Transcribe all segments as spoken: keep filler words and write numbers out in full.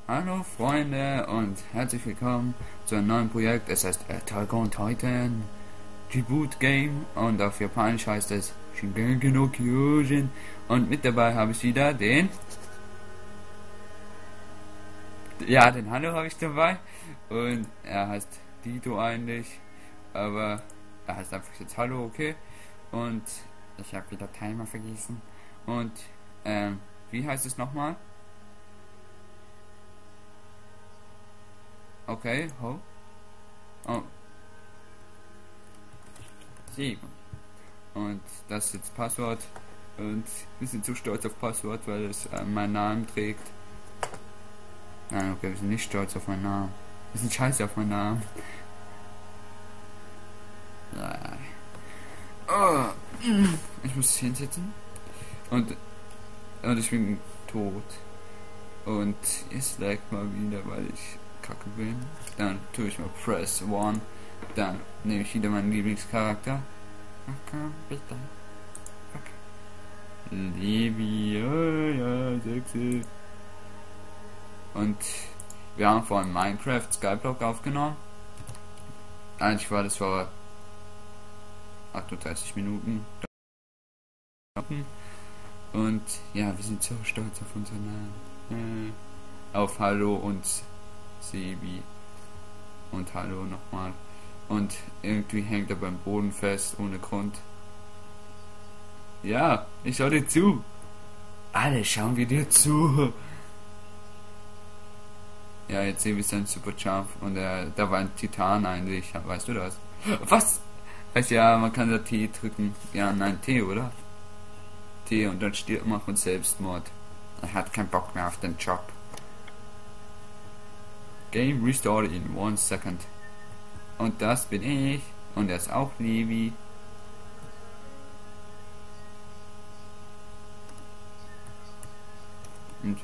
Hallo Freunde und herzlich willkommen zu einem neuen Projekt. Es heißt Attack on Titan Reboot Game und auf Japanisch heißt es Shingeki no Kyojin. Und mit dabei habe ich wieder den... Ja, den Hallo habe ich dabei. Und er heißt Dito eigentlich, aber er heißt einfach jetzt Hallo, okay? Und ich habe wieder Timer vergessen. Und, ähm, wie heißt es nochmal? Okay, ho. Oh, sieben. Und das ist jetzt Passwort. Und wir sind zu stolz auf Passwort, weil es äh, meinen Namen trägt. Nein, okay, wir sind nicht stolz auf meinen Namen. Wir sind scheiße auf meinen Namen. Ja. Oh, ich muss hinsetzen. Und, und ich bin tot. Und es laggt mal wieder, weil ich kacke bin. Dann tue ich mal Press One. Dann nehme ich wieder meinen Lieblingscharakter. Okay, bitte. Levi, oh ja, sexy. Und wir haben vorhin Minecraft Skyblock aufgenommen. Eigentlich war das vor achtunddreißig Minuten. Und ja, wir sind so stolz auf unseren Namen. Äh, auf Hallo und Sebi. Und Hallo nochmal. Und irgendwie hängt er beim Boden fest, ohne Grund. Ja, ich schau dir zu. Alle schauen wir dir zu. Ja, jetzt sehen wir seinen Super Jump und äh, da war ein Titan eigentlich, weißt du das? Was? Also ja, man kann da T drücken. Ja, nein, T, oder? T und dann stirbt man von Selbstmord. Er hat keinen Bock mehr auf den Job. Game restarted in one second. Und das bin ich. Und er ist auch Levi. Und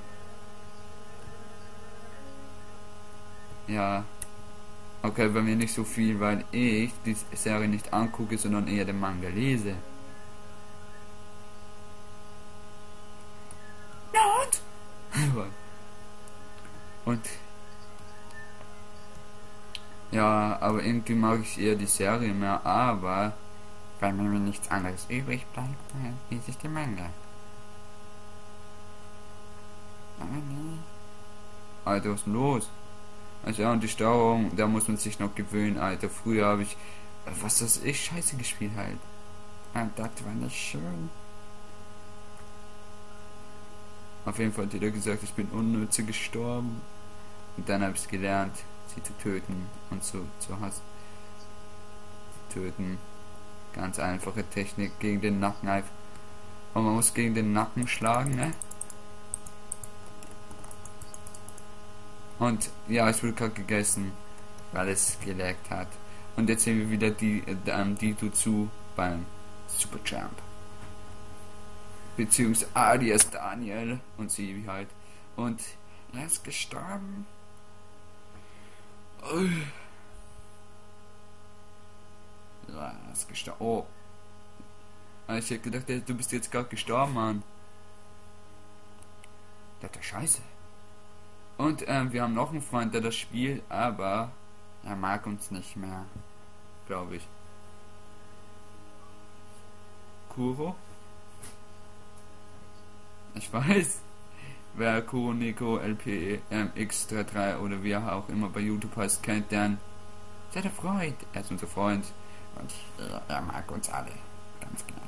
ja. Okay, bei mir nicht so viel, weil ich die Serie nicht angucke, sondern eher den Manga lese. Not! Und ja, aber irgendwie mag ich eher die Serie mehr, aber weil mir nichts anderes übrig bleibt, lese ich den Manga. Aber nee. Alter, was ist denn los? Also ja, und die Steuerung, da muss man sich noch gewöhnen, Alter. Früher habe ich, was das ich, scheiße gespielt halt. Ah, das war nicht schön. Auf jeden Fall hat jeder gesagt, ich bin unnütze gestorben. Und dann habe ich es gelernt, sie zu töten und zu, zu hassen. Töten. Ganz einfache Technik gegen den Nacken einfach. Und man muss gegen den Nacken schlagen, ne? Und ja, es wurde gerade gegessen, weil es geleckt hat. Und jetzt sehen wir wieder die, äh, die dazu beim Super Jump. Beziehungsweise alias Daniel und sie halt. Und er ist gestorben. Ja, er ist gestorben. Oh. Ich hätte gedacht, du bist jetzt gerade gestorben, Mann. Das ist ja scheiße. Und ähm, wir haben noch einen Freund, der das spielt, aber er mag uns nicht mehr, glaube ich. Kuro? Ich weiß, wer Kuro Neko L P M X dreiunddreißig oder wie er auch immer bei YouTube heißt, kennt, dann ist der Freund. Er ist unser Freund und er, er mag uns alle ganz gerne.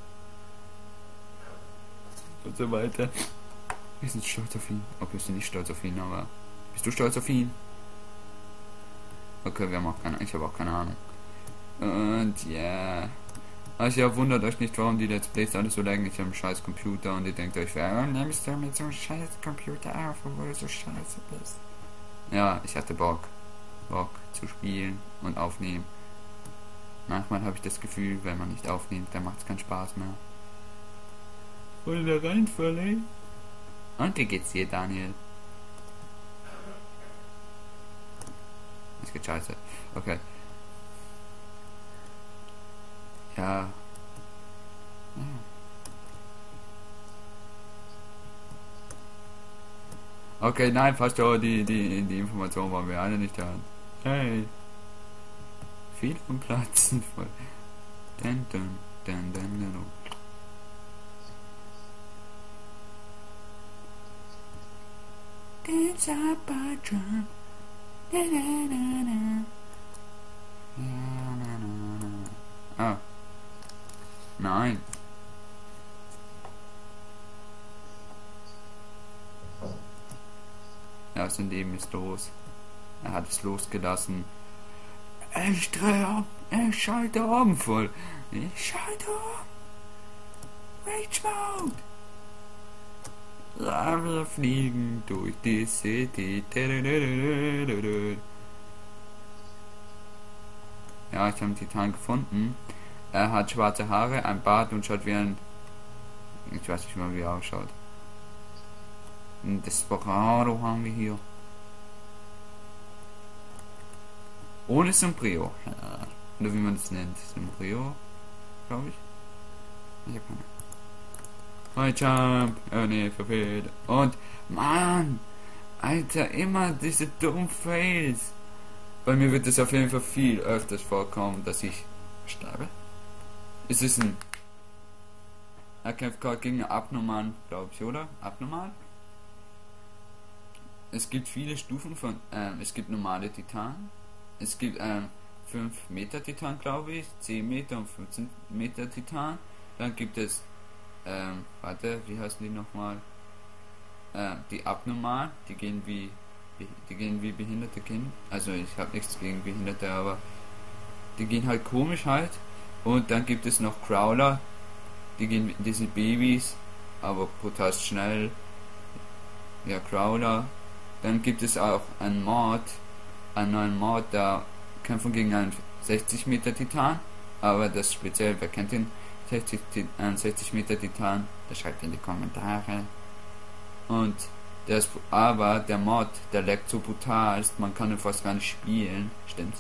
Und so weiter. Wir sind stolz auf ihn. Okay, wir sind nicht stolz auf ihn, aber... Bist du stolz auf ihn? Okay, wir haben auch keine... Ich habe auch keine Ahnung. Und ja... Yeah. Also ja, wundert euch nicht, warum die Let's Plays alle so laggen. Ich habe einen scheiß Computer und ihr denkt euch, warum nimmst du mit so einem scheiß Computer auf, obwohl du so scheiße bist? Ja, ich hatte Bock. Bock zu spielen und aufnehmen. Manchmal habe ich das Gefühl, wenn man nicht aufnimmt, dann macht es keinen Spaß mehr. Und da reinfalle. Und wie geht's dir, Daniel? Es geht scheiße. Okay. Ja. Ja. Okay, nein, fast doch, die, die, die Information wollen wir alle nicht hören. Hey. Viel vom Platzen voll. Dun, dun, dun, dun, dun, dun. Dance up by drum. Na, na, na, na. Na, na, na, na. Ah. Nein. Ja, sein Leben ist los. Er hat es losgelassen. Ich drehe um. Ich schalte um voll. Ich schalte um. Rage Mode. Ja, wir fliegen durch die City. Ja, ich habe einen Titan gefunden. Er hat schwarze Haare, ein Bart und schaut wie ein... Ich weiß nicht mal, wie er ausschaut. Ein Desperado haben wir hier. Ohne Sombrero. Ja. Oder wie man das nennt. Sombrero, glaube ich. Ich habe keine. High Jump. Oh ne, verfehlt. Und, Mann! Alter, immer diese dummen Fails. Bei mir wird es auf jeden Fall viel öfters vorkommen, dass ich sterbe. Es ist ein... Er kämpft gerade gegen einen Abnormalen, glaube ich, oder? Abnormal? Es gibt viele Stufen von... Ähm, es gibt normale Titanen. Es gibt ähm, fünf Meter Titan, glaube ich. zehn Meter und fünfzehn Meter Titan. Dann gibt es... Ähm, warte, wie heißen die nochmal? Äh, die Abnormal. Die gehen wie... Die gehen wie behinderte Kinder. Also ich habe nichts gegen Behinderte, aber... Die gehen halt komisch halt. Und dann gibt es noch Crawler. Die gehen wie diese Babys. Aber brutal schnell. Ja, Crawler. Dann gibt es auch einen Mod, einen neuen Mod, da kämpfen gegen einen sechzig Meter Titan, aber das speziell, wer kennt den sechzig, einen sechzig Meter Titan, der schreibt in die Kommentare. Und der ist, aber der Mod, der leckt so brutal, man kann ihn fast gar nicht spielen, stimmt's?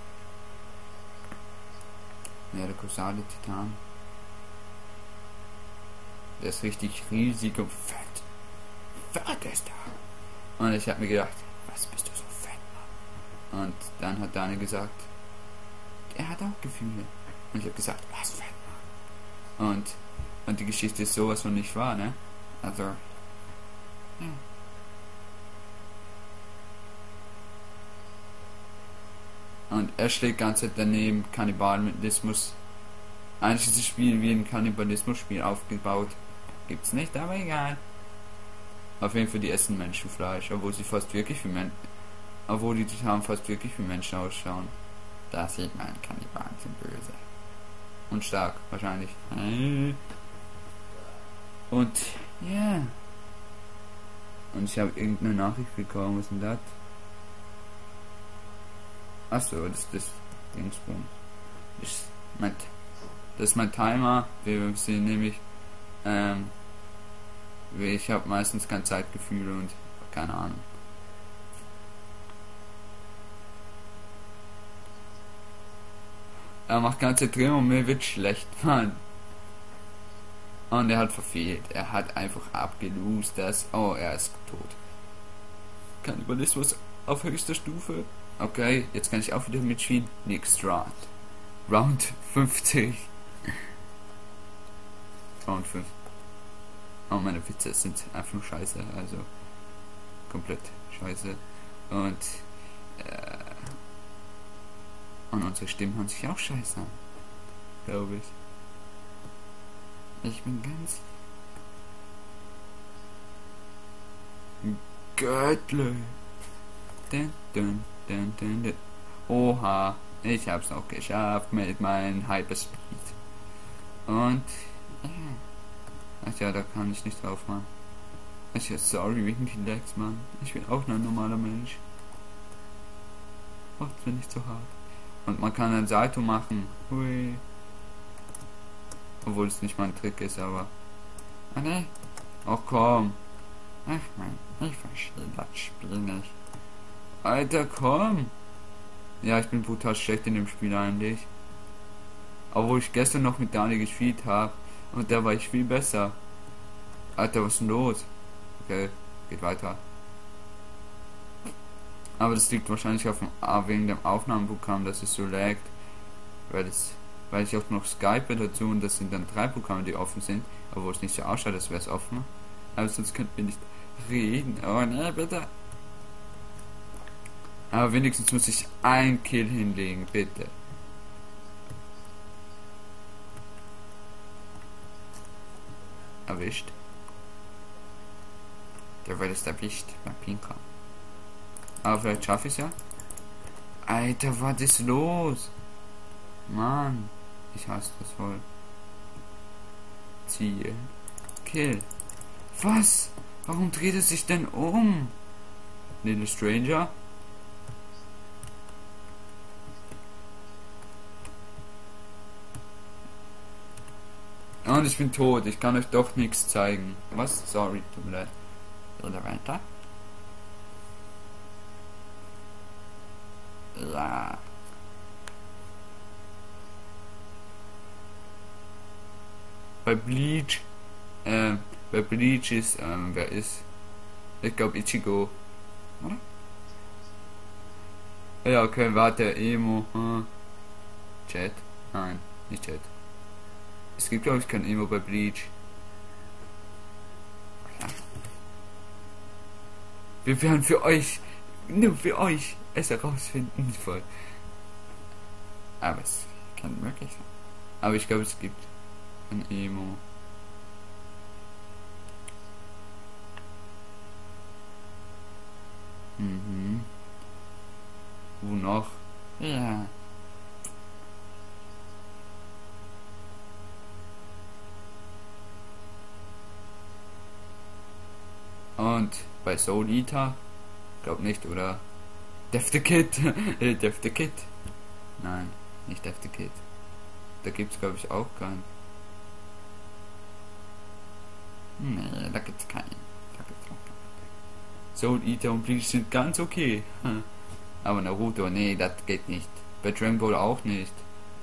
Ja, der kolossale Titan. Der ist richtig riesig und fett. Fett ist er. Und ich habe mir gedacht, was bist du so fett, Mann? Und dann hat Daniel gesagt, er hat auch Gefühle. Und ich habe gesagt, was fett, Mann? Und, und die Geschichte ist sowas von nicht wahr, ne? Also, ja. Und er schlägt ganze Zeit daneben, Kannibalismus. Eigentlich ist das Spiel wie ein Kannibalismus-Spiel aufgebaut. Gibt's nicht, aber egal. Auf jeden Fall, die essen Menschenfleisch, obwohl sie fast wirklich wie Menschen, obwohl die Titanen fast wirklich wie Menschen ausschauen. Da sieht man, Kannibalen sind böse. Und stark, wahrscheinlich. Und, ja. Yeah. Und ich habe irgendeine Nachricht bekommen, was ist denn das? Achso, das ist das Dingsbum. Das ist mein, das ist mein Timer. Wir sehen nämlich, ähm, ich habe meistens kein Zeitgefühl und keine Ahnung. Er macht ganze Dreh und mir wird schlecht, Mann. Und er hat verfehlt. Er hat einfach abgelost, dass... Oh, er ist tot. Kannibalismus auf höchster Stufe. Okay, jetzt kann ich auch wieder mitspielen. Next Round. Round fünfzig. Round fünf. Oh, meine Witze sind einfach nur scheiße, also komplett scheiße. Und äh, und unsere Stimmen hören sich auch scheiße an, glaube ich. Ich bin ganz göttlich. Dun, dun, dun, dun, dun. Oha, ich hab's auch geschafft mit meinem Hyperspeed. Und ja. Ach ja, da kann ich nicht drauf machen. Ich ja, sorry wegen die Lags, Mann. Ich bin auch nur ein normaler Mensch. Macht's mir nicht so hart. Und man kann ein Salto machen. Hui. Obwohl es nicht mein Trick ist, aber... Ah ne? Oh komm. Ach man, ich verstehe das Spiel nicht. Alter, komm. Ja, ich bin brutal schlecht in dem Spiel eigentlich. Obwohl ich gestern noch mit Daniel gespielt habe. Und da war ich viel besser. Alter, was ist denn los? Okay, geht weiter. Aber das liegt wahrscheinlich auf dem, ah, wegen dem Aufnahmeprogramm, dass es so laggt. Weil es, weil ich auch noch Skype dazu und das sind dann drei Programme, die offen sind, aber wo es nicht so ausschaut, als wäre es offen. Aber sonst könnten wir nicht reden. Oh ne, bitte. Aber wenigstens muss ich ein Kill hinlegen, bitte. Erwischt. Der wird es erwischt, bei Pinker. Aber vielleicht schaffe ich es ja. Alter, was ist los? Mann, ich hasse das voll. Ziel. Kill. Was? Warum dreht es sich denn um? Little Stranger? Und ich bin tot. Ich kann euch doch nichts zeigen. Was? Sorry, tut mir leid. Oder weiter? Ja. Bei Bleach, äh, bei Bleach ist, ähm, wer ist? Ich glaube Ichigo, oder? Ja, okay, warte, Emo, hm. Chat? Nein, nicht Chat. Es gibt, glaube ich, kein Emo bei Bleach. Ja. Wir werden für euch, nur für euch, es herausfinden, voll. Aber es kann möglich sein. Aber ich glaube, es gibt ein Emo. Mhm. Wo noch? Ja. Und bei Soul Eater? Glaub nicht, oder? Death the Kid! Death the Kid! Nein, nicht Death the Kid. Da gibt's, glaube ich, auch keinen. Nee, da gibt's keinen. Da gibt's auch keinen. Soul Eater und Bleach sind ganz okay. Aber Naruto, nee, das geht nicht. Bei Dragon Ball auch nicht.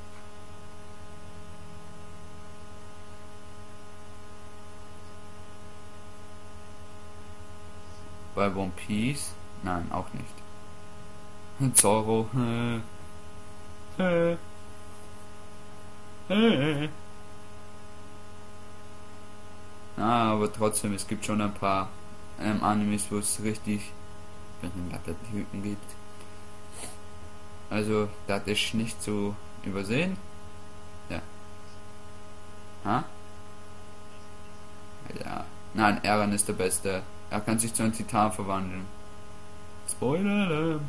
Bei One Piece? Nein, auch nicht. Zoro. Ah, aber trotzdem, es gibt schon ein paar ähm, Animes, wo es richtig behinderte Typen gibt. Also, das ist nicht zu übersehen. Ja. Ha? Ja. Nein, Eren ist der Beste. Er kann sich zu einem Titan verwandeln. Spoiler!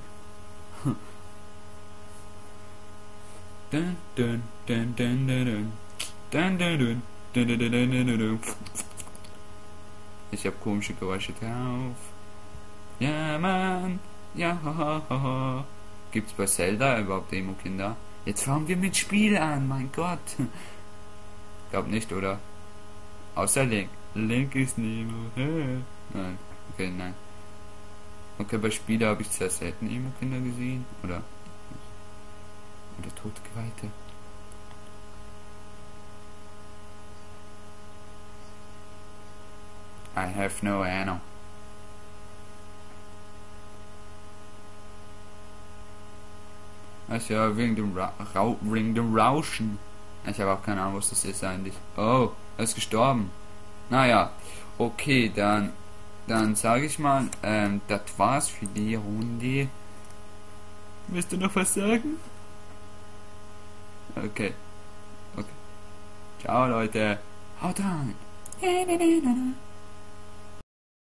Dun, dun, dun, dun, dun, dun, dun, dun, dun, dun, dun, dun, dun. Ich hab komische Geräusche drauf. Ja, Mann. Ja, haha, haha. Gibt's bei Zelda überhaupt Emo-Kinder? Jetzt fangen wir mit Spiel an, mein Gott. Glaub nicht, oder? Außer Link. Link ist Nemo. Nein. Okay, nein. Okay, bei Spiele habe ich sehr selten Emo-Kinder gesehen. Oder? Oder tote Geweihte. I have no Ahnung. Also ja, wegen dem, Ra Ra wegen dem Rauschen. Ich habe auch keine Ahnung, was das ist eigentlich. Oh, er ist gestorben. Naja, okay, dann dann sage ich mal, ähm, das war's für die Runde. Willst du noch was sagen? Okay. Okay. Ciao, Leute. Haut rein.